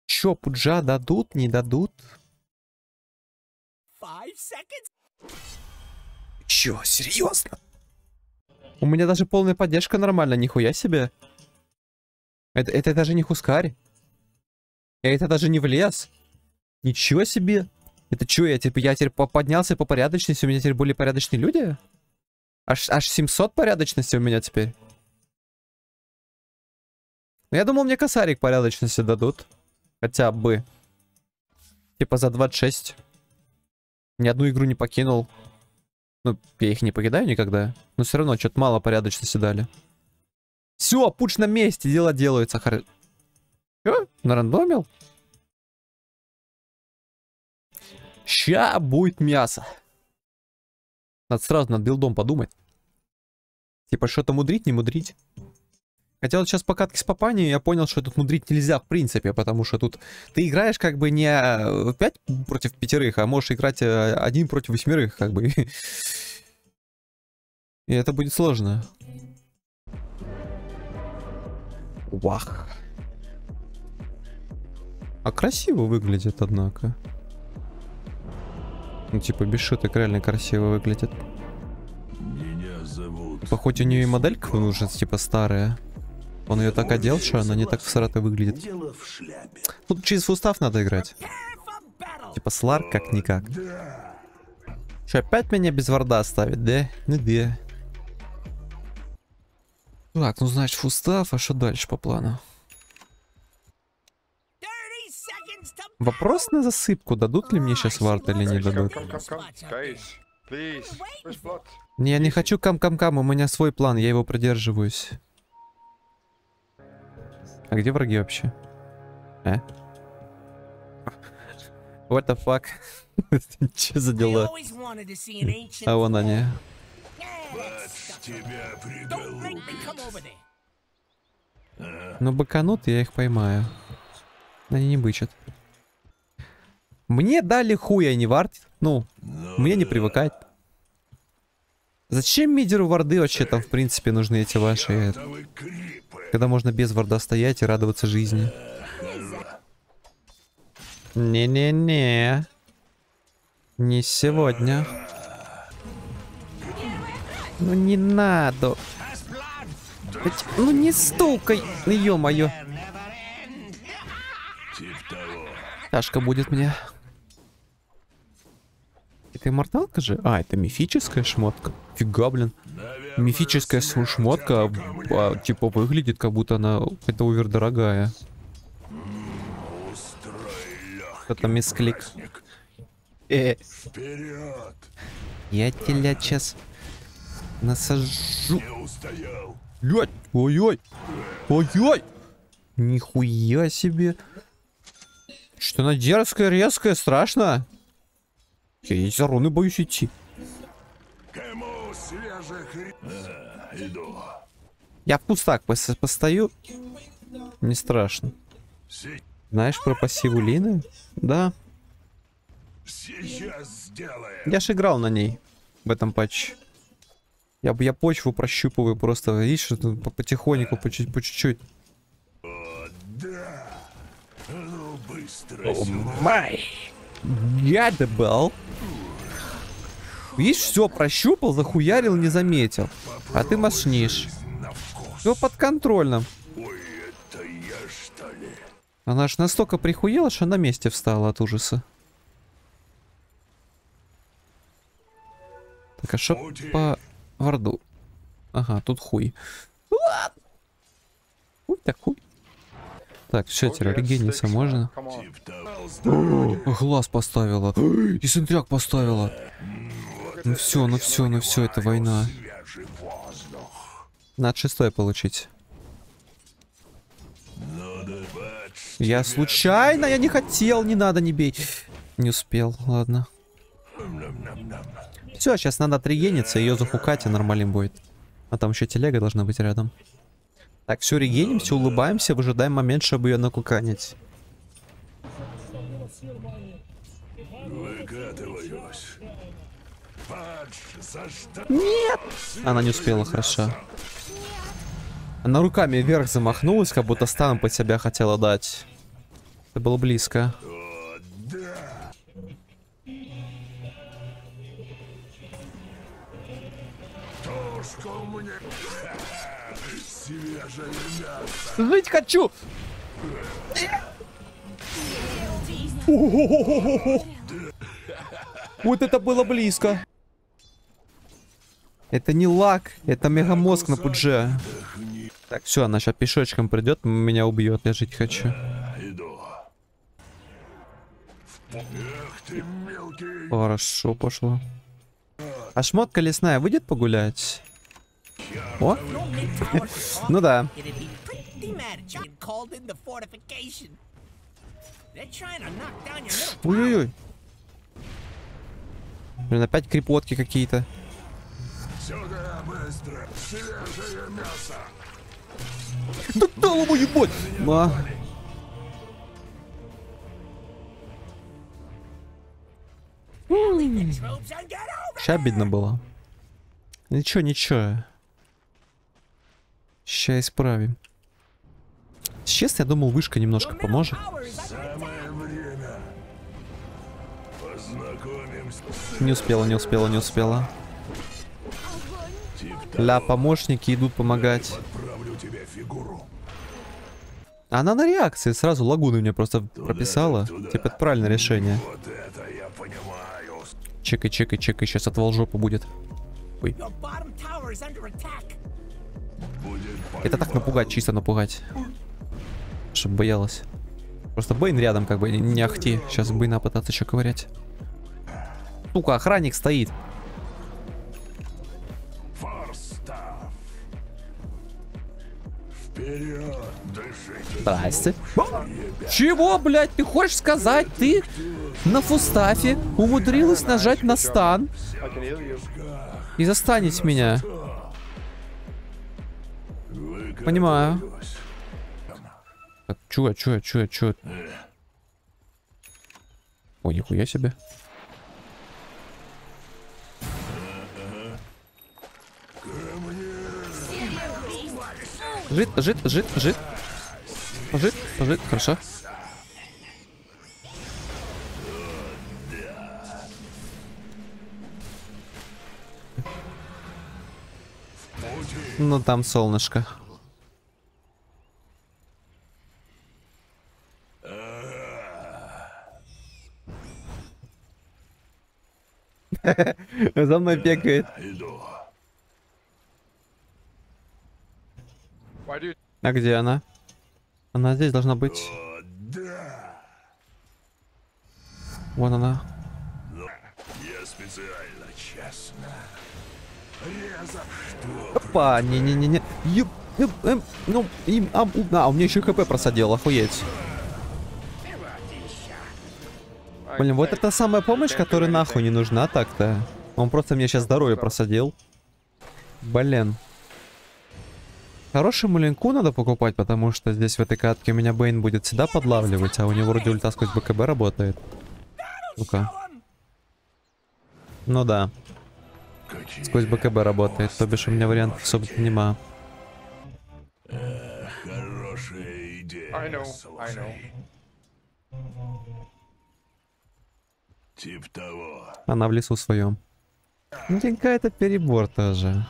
Чё, пуджа дадут, не дадут? Чё, серьезно? У меня даже полная поддержка нормально, нихуя себе. Это даже не хускарь. Это даже не в лес. Ничего себе. Это чё, я теперь поднялся по порядочности, у меня теперь более порядочные люди? Аж 700 порядочности у меня теперь. Я думал, мне косарик порядочности дадут. Хотя бы. Типа за 26. Ни одну игру не покинул. Ну, я их не покидаю никогда. Но все равно что-то мало порядочности дали. Все, пуч на месте, дела делаются. Чё? Нарандомил? Ща будет мясо. Надо сразу над билдом подумать. Типа, что-то мудрить, не мудрить. Хотя вот сейчас по катке с Папани я понял, что тут мудрить нельзя в принципе, потому что тут ты играешь как бы не 5 против 5, а можешь играть 1 против 8, как бы. И это будет сложно. Вах. А красиво выглядит, однако. Ну, типа, без шуток реально красиво выглядит. Меня зовут... Типа, хоть у нее и моделька нужна, типа, старая. Он ее так одел, что она не так всрато выглядит. Дело в шляпе. Тут через сустав надо играть. Типа, слар как-никак. Че, опять меня без варда оставит, да? Ну да. Так, ну значит фустав, а что дальше по плану? Вопрос на засыпку, дадут ли мне сейчас вард или не дадут? Не, я не хочу кам-кам-кам, у меня свой план, я его придерживаюсь. А где враги вообще? А? What the fuck? Че за дела? А вон они. Ну быканут, я их поймаю. Они не бычат. Мне дали хуя, не вард. Ну, мне не привыкать. Зачем мидеру варды вообще там, в принципе, нужны эти ваши... Когда можно без варда стоять и радоваться жизни. Не-не-не. Не сегодня. Ну не надо. Ну не стукай. Ё-моё. Тяжко будет мне. Это имморталка же? А, это мифическая шмотка. Фига, блин. Мифическая шмотка, типа, выглядит, как будто она это овердорогая. Это мисклик. Я тебя сейчас насажу. Блять, ой-ой. Ой-ой. Нихуя себе. Что она дерзкая, резкая, страшно. Я из-за руны боюсь идти. Я в кустах постою. Не страшно. Знаешь про пассиву Лины? Да. Я ж играл на ней в этом патче. Я почву прощупываю просто. Видишь, потихоньку, по чуть-чуть. Май! Я добал. Видишь, все прощупал, захуярил, не заметил. А ты мощнишь. Все под контролем. Она ж настолько прихуела, что на месте встала от ужаса. Так, а шо по варду? Ага, тут хуй. Хуй так хуй. Так, все, теперь регениться можно. Глаз поставила. И сентряк поставила. Ну все, ну все, ну все, это война. Надо 6 получить. Я случайно, я не хотел, не надо, не бей. Не успел, ладно. Все, сейчас надо отрегениться, ее захукать, и нормален будет. А там еще телега должна быть рядом. Так, все, регенимся, улыбаемся, выжидаем момент, чтобы ее накуканить. Нет! Она не успела, хорошо. Она руками вверх замахнулась, как будто станом под себя хотела дать. Это было близко. О, да. Тушку мне. Свежее мясо. Жить хочу! Вот это было близко. Это не лак, это мегамозг на пудже. Так, все, она сейчас пешочком придет, меня убьет, я жить хочу. Иду. Эх ты, мелкий. Хорошо, пошло. А шмотка лесная выйдет погулять? О? Ну да. Ой-ой-ой. Блин, опять крепотки какие-то. Сюда быстро. Свежее мясо. Да дал ему ебать! А. Ща обидно было. Ничего, ничего. Ща исправим. Честно, я думал, вышка немножко поможет. Самое время. Познакомимся. Не успела, не успела, не успела. Тип Ля, помощники идут помогать. Отправлю тебе фигуру. Она на реакции сразу лагуны мне просто прописала. туда. Типа, это правильное решение. Вот это я понимаю. Чекай, чекай, чекай, сейчас отвал жопу будет. Ой. Будет Это так напугать, чисто напугать. Чтоб боялась. Просто Бэйн рядом, как бы, не ахти. Сейчас Бэйна пытаться еще ковырять. Сука, охранник стоит. Форстав. Вперед, дышите. Здрасте. Чего, блядь, ты хочешь сказать? Ты на фустафе умудрилась нажать на стан и застанить меня. Понимаю. Так, чё? Ой, нихуя себе. Жит, хорошо. Ну там солнышко. За мной бегает. Иду. А где она? Она здесь должна быть. О, да. Вон она. Ну, я специально, честно. Резав, что? Опа, не-не-не-не. Ну, у меня еще хп просадил, охуеть. Блин, вот это самая помощь, которая нахуй не нужна так-то. Он просто мне сейчас здоровье просадил. Блин. Хорошему линку надо покупать, потому что здесь в этой катке меня Бэйн будет всегда подлавливать, а у него вроде ульта сквозь БКБ работает. Ну-ка. Ну да. Сквозь БКБ работает, то бишь у меня вариантов особо-то нема. Хорошая идея. Слушай. Тип того. Она в лесу своем. Ну, какая-то перебор тоже.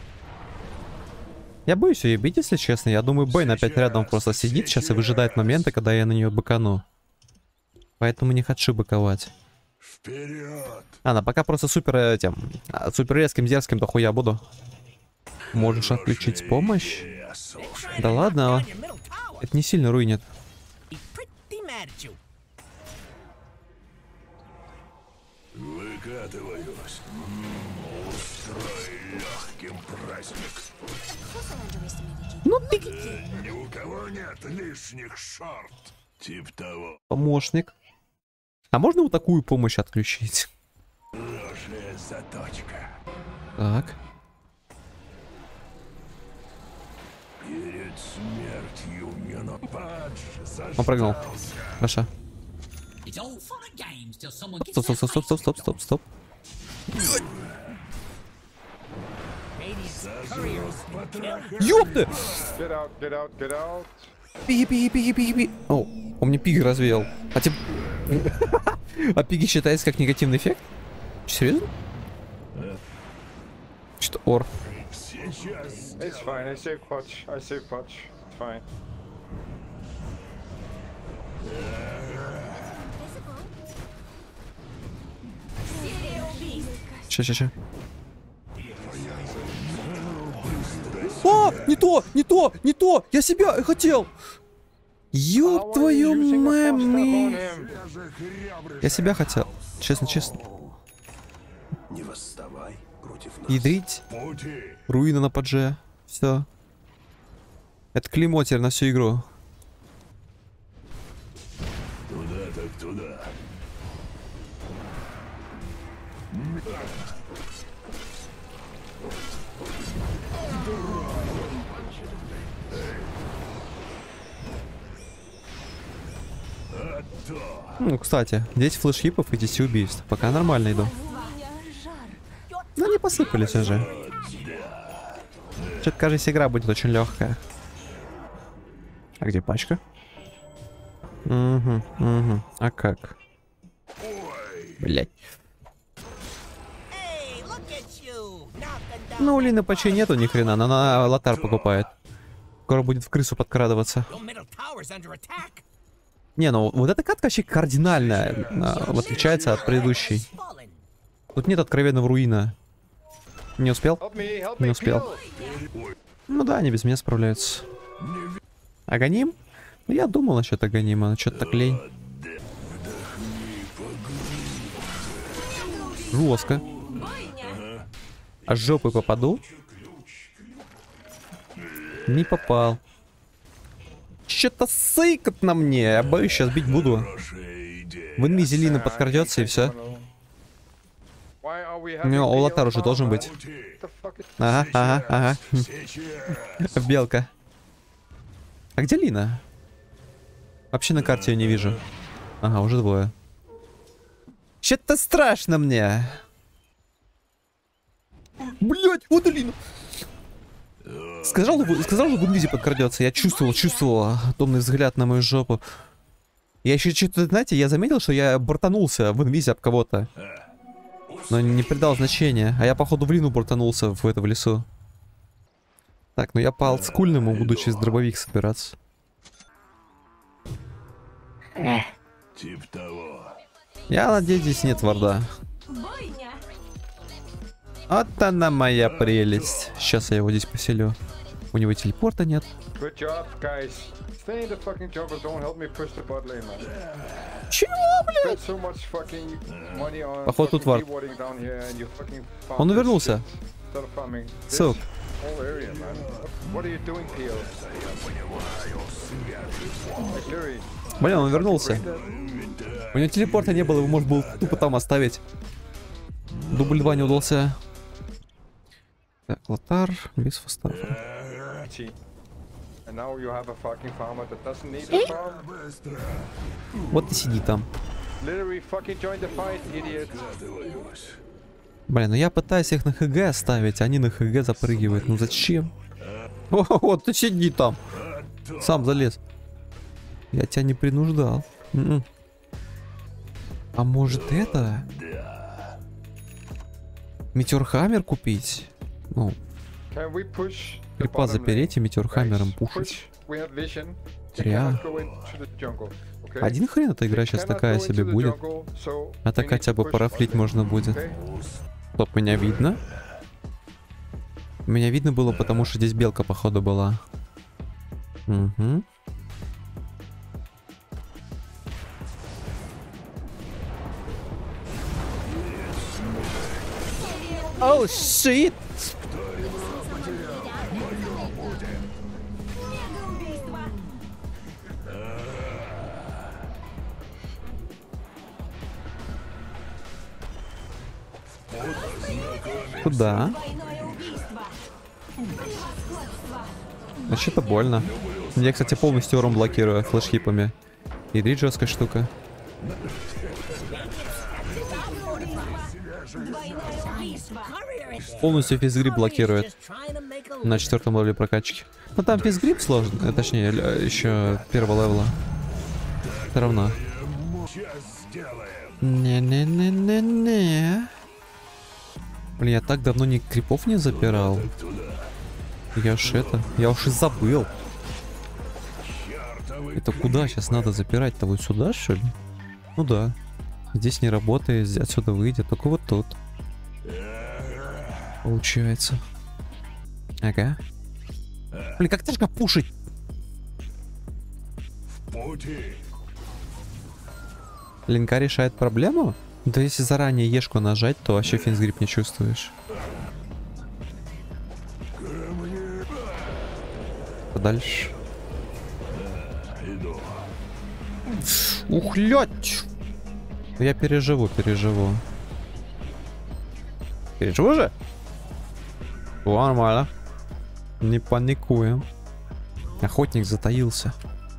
Я боюсь ее бить, если честно. Я думаю, Бэйн опять рядом просто сидит сейчас и выжидает момента, когда я на нее быкану. Поэтому не хочу быковать. Вперед. Она пока просто супер супер резким, дерзким дохуя буду. Можешь отключить помощь? Да ладно. Это не сильно руинит. Выкатываюсь. Устрой легким праздник. Ну ты... Ни у кого нет лишних шорт. Тип того. Помощник. А можно вот такую помощь отключить? Хорошая заточка. Так. Перед смертью мне на падж Он прыгнул. Хорошо. Стоп. Ёпты! Беги. О, Он мне пиги развеял. А типа... А пиги считается как негативный эффект? Серьезно? Что ор? It's fine, I save patch. It's fine. Ща. О, не то! Я себя хотел! Ёб твою маму! Я себя хотел. Честно. Не восставай против нас. Ядрить. Пути. Руина на падже. Все. Это клеймо теперь на всю игру. Туда так туда. Ну, кстати, 10 флешхипов и 10 убийств. Пока нормально иду. Ну, не посыпались уже. Что-то, кажется, игра будет очень легкая. А где пачка? Угу. А как? Блять. Ну, у Лины почти нету ни хрена, она на лотар покупает. Скоро будет в крысу подкрадываться. Не, ну вот эта катка вообще кардинально отличается от предыдущей. Тут нет откровенного руина. Не успел? Не успел. Ну да, они без меня справляются. Агоним? Ну я думал насчет Аганима, но что-то так лень. Жестко. А с жопы попаду? Не попал. Что-то сыкот на мне. Я боюсь, сейчас бить буду. В инвизе Лина подкрадется и все. У него Олатар уже должен быть. Ага. Белка. А где Лина? Вообще на карте ее не вижу. Ага, уже двое. Что-то страшно мне. Блять, вот и Лина. Сказал же в инвизе подкрадется. Я чувствовал томный взгляд на мою жопу. Я еще что-то, знаете, я заметил, что я бортанулся в инвизе об кого-то. Но не придал значения. А я, походу, в Лину бортанулся в лесу. Так, ну я по олдскульному буду через дробовик собираться. Тип того. Я надеюсь, здесь нет варда. Вот она моя прелесть. Сейчас я его здесь поселю. У него телепорта нет. Чего, блядь? Походу тут вард. Он увернулся. Сук. Блин, он вернулся. У него телепорта не было, его можно было тупо там оставить. Дубль 2 не удался. Так, лотар, без фастафа. Вот и сиди там. Блин, ну я пытаюсь их на ХГ оставить, они на ХГ запрыгивают. Ну зачем? О, вот ты сиди там. Сам залез. Я тебя не принуждал. А может это? Метеорхаммер купить? Ну, крипа запереть и метеорхаммером пушить. Реально. Один хрен эта игра сейчас такая себе будет. А так хотя бы парафлить можно будет. Стоп, меня видно? Меня видно было, потому что здесь белка, походу, была. Угу. Оу, щит! Куда? Вообще-то больно. Я, кстати, полностью урон блокирую флешхипами. И жесткая штука. Полностью физгрип блокирует. На 4-м левеле прокачки. Ну там физгрип сложно, точнее, еще первого левела. Все равно. Сейчас сделаем. Не-не-не-не-не. Блин, я так давно ни крипов не запирал. Я уж и забыл. Это куда сейчас надо запирать-то? Вот сюда, что ли? Ну да. Здесь не работает, отсюда выйдет. Только вот тут. Получается. Ага. Блин, как тяжко пушить? Пути. Линка решает проблему? Да если заранее ешку нажать, то вообще финсгрип не чувствуешь. Подальше. Ух, лять! Я переживу. Переживу же? О, нормально. Не паникуем. Охотник затаился.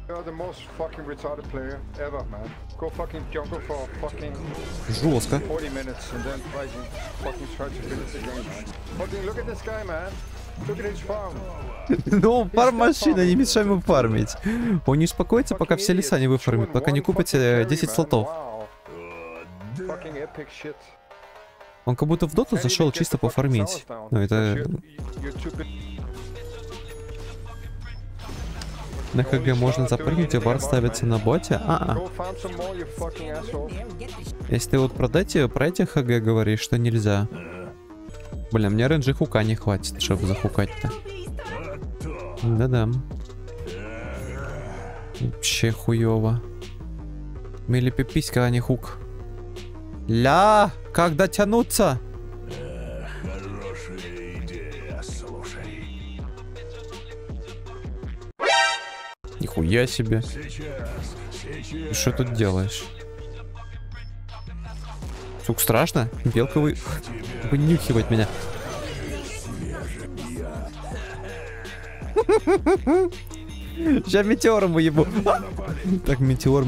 Жестко. Ну, фарм-машина, не мешай ему фармить. Он не успокоится, пока все леса не выфармит, пока не купите 10 слотов. Он как будто в доту зашел чисто пофармить. Ну, это... На ХГ можно запрыгнуть, и бар ставится на боте? Если ты вот про эти ХГ говоришь, что нельзя. Блин, мне рейнджи хука не хватит, чтобы захукать-то. Да-да. Вообще хуёво. Мили пиписька, а не хук. Ля! Как дотянуться? Хорошая идея, слушай. Нихуя себе. Сейчас. Что тут делаешь? Сук, страшно? Белка вынюхивать меня. Сейчас метеором выебу. Так, метеор.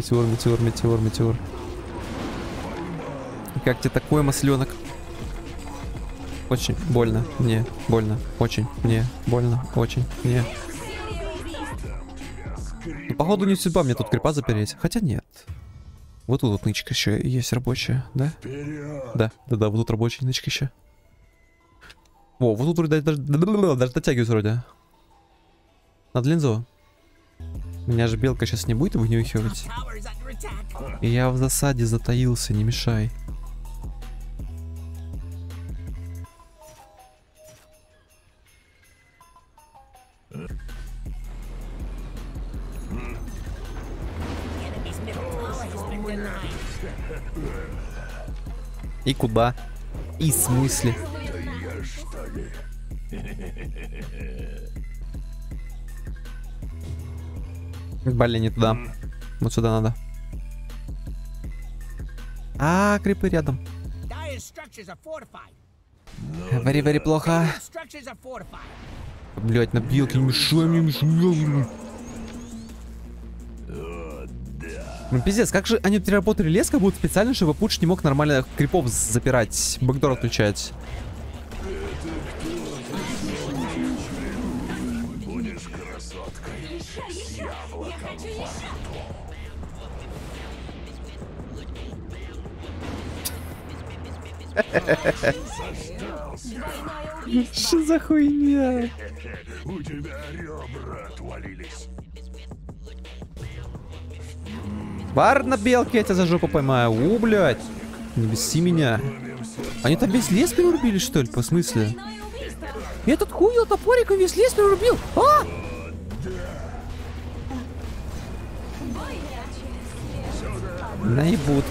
Как тебе такой масленок? Очень больно. Мне больно. Очень. Мне больно. Очень. Мне. Ну, походу не судьба мне тут крипа запереть. Хотя нет. Вот тут вот нычка еще есть рабочая, да? Да, вот тут рабочая нычка еще. О, вот тут вроде даже дотягиваюсь вроде. Надо линзу. Меня же белка сейчас не будет вынюхивать. И я в засаде затаился, не мешай. И куда? И в смысле? Блин, не туда. Вот сюда надо. Крипы рядом. Вари плохо. Блять, на белке не мешай мне. Ну пиздец, как же они переработали лес, как будто специально, чтобы Пуч не мог нормально крипов запирать, бэкдор отключать. Будешь красоткой с яблоком во рту. Что за хуйня? У тебя ребра отвалились. Бар на белке, я тебя за жопу поймаю. Блядь. Не беси меня. Они там весь лес перерубили, что ли? По смысле? Этот хуй топориком весь лес перерубил. Наебут.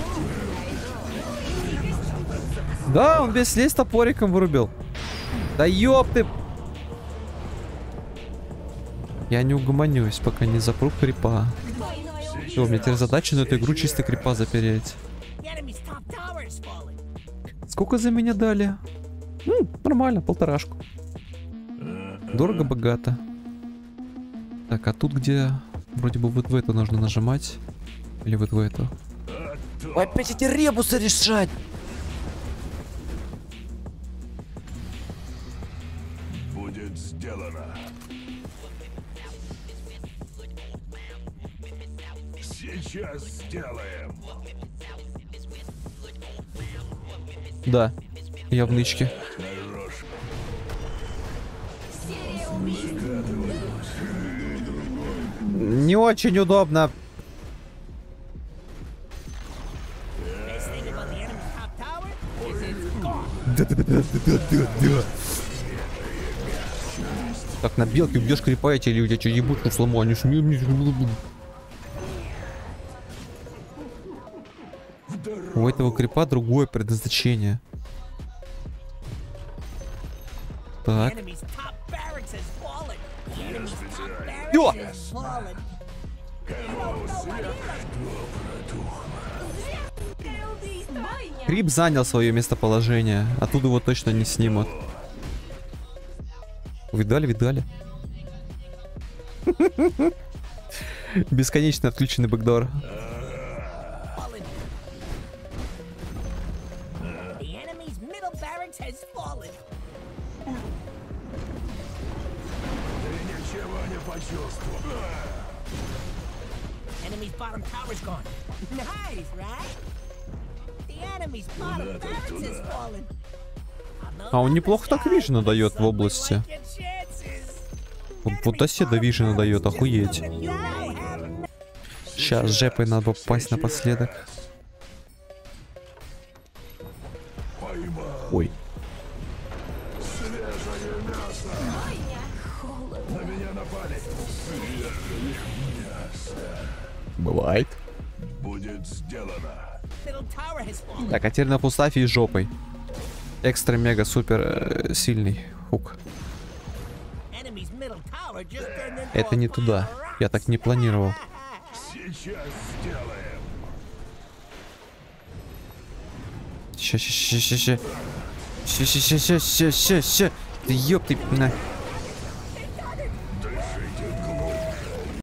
Да, он весь лес топориком вырубил. Да ёб ты. Я не угомонюсь, пока не запру крипа. Все, у меня теперь задача на эту игру чисто крипа запереть. Сколько за меня дали? Нормально, 1,5. Дорого-богато. Так, а тут где? Вроде бы вот в эту нужно нажимать. Или вот в эту. Опять эти ребусы решать! Будет сделано. Сейчас сделаем. Да, я в нычке. Хорош. Не очень удобно. Да. Так, на белке убьешь крипа, я тебе, у тебя что, ебутку сломаю? У этого крипа другое предназначение. Так. Ё! Крип занял свое местоположение. Оттуда его точно не снимут. Видали, видали? Бесконечно отключенный бэкдор. Ничего не почувствовал. Enemy's bottom tower's gone. Nice, right? The enemy's bottom barracks has fallen. А он неплохо так вижена дает в области. Вот доседа вижена дает, охуеть. Сейчас жепой надо попасть напоследок. Ой. Свежее мясо. На меня напали. Свежее мясо. Бывает. Будет сделано. Middle tower has fallen. Так, а теперь на пустафе и жопой. Экстра-мега-супер сильный хук. Enemy's middle tower just turned into Это не a туда. pile of Я так не планировал. Сейчас сделаем. Ща. Да ёпты, на.